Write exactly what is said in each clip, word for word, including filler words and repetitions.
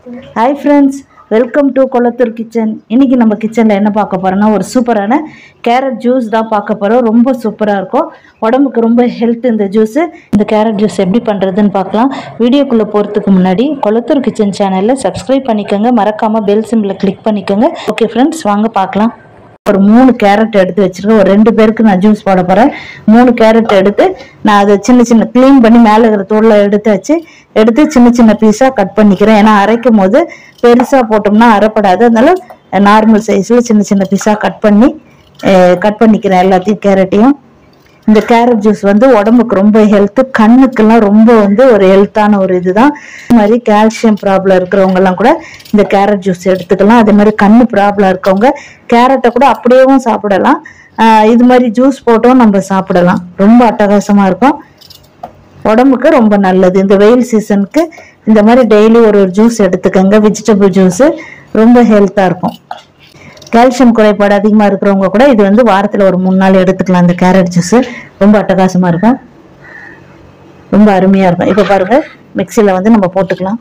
Hi friends, welcome to Kolathur Kitchen. இன்னைக்கு நம்ம கிச்சன்ல என்ன பார்க்க போறோம்னா ஒரு சூப்பரான கேரட் ஜூஸ் தான் பார்க்க போறோம். ரொம்ப சூப்பரா இருக்கும். உடம்புக்கு ரொம்ப ஹெல்த் இந்த ஜூஸ். இந்த கேரட் ஜூஸ் எப்படி பண்றதுன்னு பார்க்கலாம். வீடியோக்குள்ள போறதுக்கு முன்னாடி கொளத்தூர் கிச்சன் சேனலை சப்ஸ்கிரைப் பண்ணிக்கோங்க. மறக்காம பெல் சிம்பலை கிளிக் பண்ணிக்கோங்க. ஓகே ஃப்ரெண்ட்ஸ், வாங்க பார்க்கலாம். ஒரு மூணு கேரட் எடுத்து வச்சிருக்கேன். ஒரு ரெண்டு பேருக்கு நான் ஜூஸ் போட போறேன். மூணு கேரட் எடுத்து நான் அதை சின்ன சின்ன கிளீன் பண்ணி மேலே இருக்கிற தோலை எடுத்து வச்சு எடுத்து சின்ன சின்ன பீஸா கட் பண்ணிக்கிறேன். ஏன்னா அரைக்கும் போது பெருசா போட்டோம்னா அரைப்படாது. அதனால நார்மல் சைஸ்ல சின்ன சின்ன பீஸா கட் பண்ணி கட் பண்ணிக்கிறேன் எல்லாத்தையும் கேரட்டையும். இந்த கேரட் ஜூஸ் வந்து உடம்புக்கு ரொம்ப ஹெல்த், கண்ணுக்கெல்லாம் ரொம்ப வந்து ஒரு ஹெல்த்தான ஒரு இதுதான். இது மாதிரி கால்சியம் ப்ராப்ளம் இருக்கிறவங்க எல்லாம் கூட இந்த கேரட் ஜூஸ் எடுத்துக்கலாம். அதே மாதிரி கண்ணு ப்ராப்ளம் இருக்கவங்க கேரட்டை கூட அப்படியேவும் சாப்பிடலாம். ஆஹ் இது மாதிரி ஜூஸ் போட்டும் நம்ம சாப்பிடலாம். ரொம்ப அட்டகாசமா இருக்கும், உடம்புக்கு ரொம்ப நல்லது. இந்த வெயில் சீசனுக்கு இந்த மாதிரி டெய்லி ஒரு ஒரு ஜூஸ் எடுத்துக்கோங்க. வெஜிடபிள் ஜூஸ் ரொம்ப ஹெல்த்தா இருக்கும். கால்சியம் குறைபாடு அதிகமா இருக்கிறவங்க கூட இது வந்து வாரத்துல ஒரு மூணு நாள் எடுத்துக்கலாம். இந்த கேரட் ஜூஸ் ரொம்ப அட்டகாசமா இருக்கும், ரொம்ப அருமையா இருக்கும். இப்ப பாருங்க, மிக்சியில வந்து நம்ம போட்டுக்கலாம்.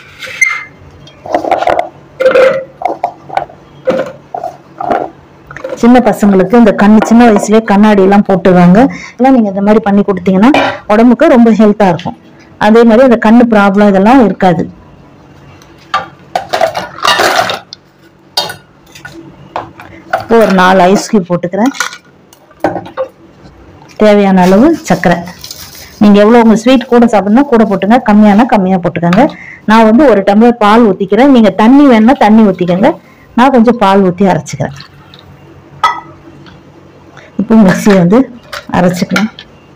சின்ன பசங்களுக்கு இந்த கண்ணு சின்ன வயசுலயே கண்ணாடி எல்லாம் போட்டுருவாங்க. எல்லாம் நீங்க இந்த மாதிரி பண்ணி கொடுத்தீங்கன்னா உடம்புக்கு ரொம்ப ஹெல்த்தா இருக்கும். அதே மாதிரி அந்த கண்ணு ப்ராப்ளம் இதெல்லாம் இருக்காது. ஒரு நாலு ஐஸ் கியூப் போட்டுக்கிறேன். தேவையான அளவு சர்க்கரை. நீங்க எவ்வளவு உங்க ஸ்வீட் கூட சாப்பிடணும்னா கூட போட்டுங்க, கம்மியானா கம்மியா போட்டுக்கோங்க. நான் வந்து ஒரு டம்ளர் பால் ஊத்திக்கிறேன். நீங்க தண்ணி வேணும்னா தண்ணி ஊத்திக்கோங்க. நான் கொஞ்சம் பால் ஊத்தி அரைச்சிக்கிறேன். இப்போ மிக்ஸியை வந்து அரைச்சிக்கலாம்.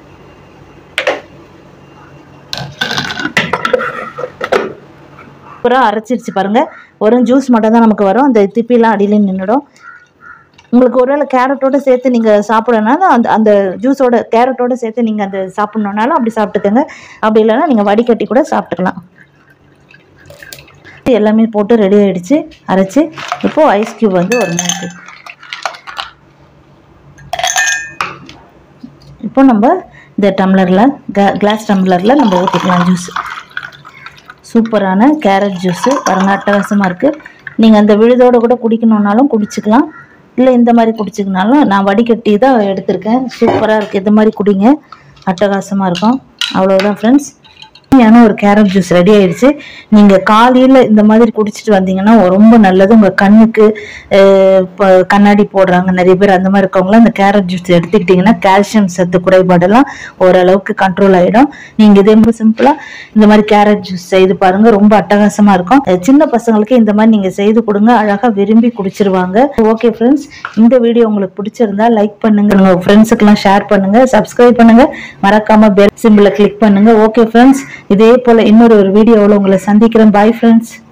அப்புறம் அரைச்சிருச்சு பாருங்க. ஒரு ஜூஸ் மட்டும் தான் நமக்கு வரும். அந்த திப்பிலாம் அடியில நின்றுடும். உங்களுக்கு ஒருவேளை கேரட்டோட சேர்த்து நீங்க சாப்பிடணும்னாலும் அந்த அந்த ஜூஸோட கேரட்டோட சேர்த்து நீங்க அந்த சாப்பிடணும்னாலும் அப்படி சாப்பிட்டுக்கோங்க. அப்படி இல்லைன்னா நீங்க வடிகட்டி கூட சாப்பிட்டுக்கலாம். எல்லாமே போட்டு ரெடி ஆயிடுச்சு அரைச்சு. இப்போ ஐஸ் கியூப் வந்து ஒரு மூணு. இப்போ நம்ம இந்த டம்ளர்ல கிளாஸ் டம்ளர்ல நம்ம ஊற்றிக்கலாம் ஜூஸ். சூப்பரான கேரட் ஜூஸ் பாருங்க, அட்டகாசமா இருக்கு. நீங்க அந்த விழுதோட கூட குடிக்கணும்னாலும் குடிச்சுக்கலாம், இல்லை இந்த மாதிரி குடிச்சிக்கனாலும். நான் வடிகட்டி தான் எடுத்திருக்கேன். சூப்பராக இருக்குது. இந்த மாதிரி குடிங்க, அட்டகாசமாக இருக்கும். அவ்வளோதான் ஃப்ரெண்ட்ஸ், ஏன்னா ஒரு கேரட் ஜூஸ் ரெடி ஆயிடுச்சு. நீங்கள் காலையில் இந்த மாதிரி குடிச்சிட்டு வந்தீங்கன்னா ரொம்ப நல்லது. உங்கள் கண்ணுக்கு இப்போ கண்ணாடி போடுறாங்க நிறைய பேர், அந்த மாதிரி இருக்கவங்களாம் இந்த கேரட் ஜூஸ் எடுத்துக்கிட்டிங்கன்னா கால்சியம் சத்து குறைபாடெல்லாம் ஓரளவுக்கு கண்ட்ரோல் ஆகிடும். நீங்கள் இதே ரொம்ப சிம்பிளாக இந்த மாதிரி கேரட் ஜூஸ் செய்து பாருங்கள், ரொம்ப அட்டகாசமாக இருக்கும். சின்ன பசங்களுக்கு இந்த மாதிரி நீங்கள் செய்து கொடுங்க, அழகாக விரும்பி குடிச்சிருவாங்க. ஓகே ஃப்ரெண்ட்ஸ், இந்த வீடியோ உங்களுக்கு பிடிச்சிருந்தா லைக் பண்ணுங்க, உங்கள் ஃப்ரெண்ட்ஸுக்கெல்லாம் ஷேர் பண்ணுங்க, சப்ஸ்கிரைப் பண்ணுங்க, மறக்காம பெல் சிம்பிளை கிளிக் பண்ணுங்க. ஓகே ஃப்ரெண்ட்ஸ், இதே போல இன்னொரு ஒரு வீடியோவில் உங்களை சந்திக்கிறேன். Bye friends.